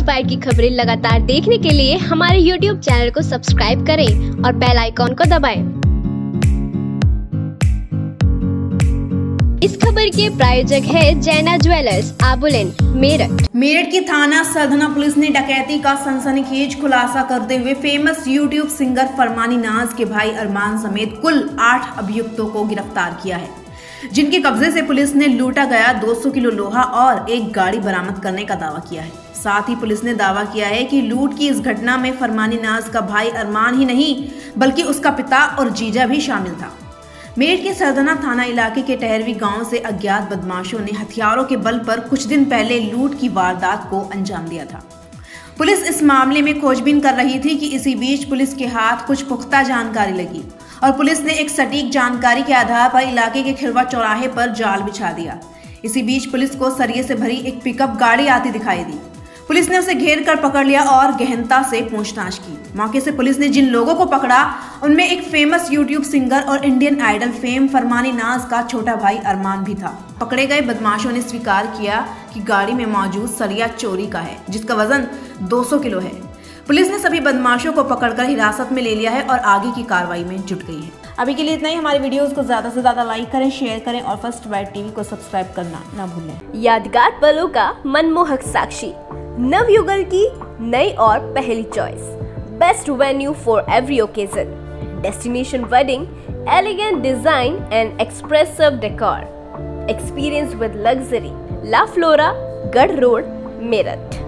Inspire की खबरें लगातार देखने के लिए हमारे YouTube चैनल को सब्सक्राइब करें और बेल आइकॉन को दबाएं। इस खबर के प्रायोजक है जैना ज्वेलर्स, आबुलेन, मेरठ। मेरठ की थाना सरधना पुलिस ने डकैती का सनसनीखेज खुलासा करते हुए फेमस यूट्यूब सिंगर फरमानी नाज के भाई अरमान समेत कुल 8 अभियुक्तों को गिरफ्तार किया है, जिनके कब्जे से पुलिस ने लूटा गया 200 किलो लोहा और एक गाड़ी बरामद करने का दावा किया है। साथ ही पुलिस ने दावा किया है कि लूट की इस घटना में फरमानी नाज का भाई अरमान ही नहीं बल्कि उसका पिता और जीजा भी शामिल था। मेरठ के सरधना थाना इलाके के टहरवी गांव से अज्ञात बदमाशों ने हथियारों के बल पर कुछ दिन पहले लूट की वारदात को अंजाम दिया था। पुलिस इस मामले में खोजबीन कर रही थी कि इसी बीच पुलिस के हाथ कुछ पुख्ता जानकारी लगी और पुलिस ने एक सटीक जानकारी के आधार पर इलाके के खिरवा चौराहे पर जाल बिछा दिया। इसी बीच पुलिस को सरिये से भरी एक पिकअप गाड़ी आती दिखाई दी। पुलिस ने उसे घेर कर पकड़ लिया और गहनता से पूछताछ की। मौके से पुलिस ने जिन लोगों को पकड़ा उनमें एक फेमस यूट्यूब सिंगर और Indian Idol fame Farmani Naaz का छोटा भाई अरमान भी था। पकड़े गए बदमाशों ने स्वीकार किया कि गाड़ी में मौजूद सरिया चोरी का है, जिसका वजन 200 किलो है। पुलिस ने सभी बदमाशों को पकड़कर हिरासत में ले लिया है और आगे की कार्रवाई में जुट गई है। अभी के लिए इतना ही। हमारी वीडियोस को ज्यादा से ज्यादा लाइक करें, शेयर करें और फर्स्ट बाइट टीवी को सब्सक्राइब करना ना भूलें। यादगार पलों का मनमोहक साक्षी, नवयुगल की नई और पहली choice, best venue for every occasion, destination wedding, elegant design and expressive decor, experience with luxury, La Flora, Garh road, Meerut.